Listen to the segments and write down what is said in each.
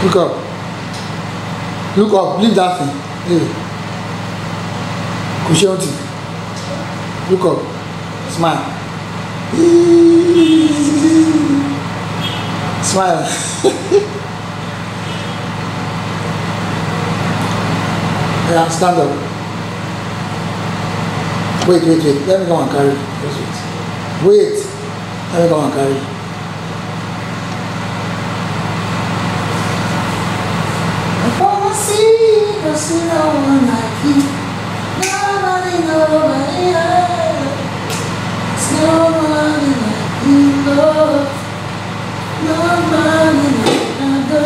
Look up. Look up. Leave that thing. Hey. Kushionti. Look up. Smile. Smile. Yeah, stand up. Wait. Let me go and carry. Just wait. Let me go and carry. If I see no one like you, nobody else. There's nobody like you, Lord. Nobody like I go.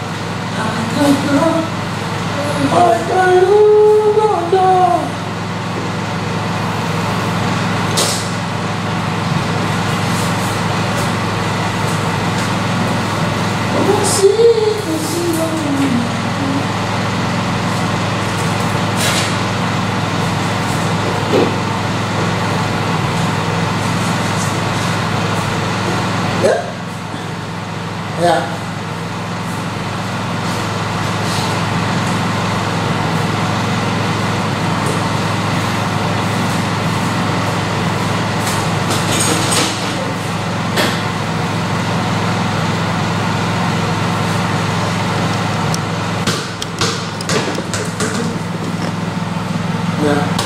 Yeah. Yeah.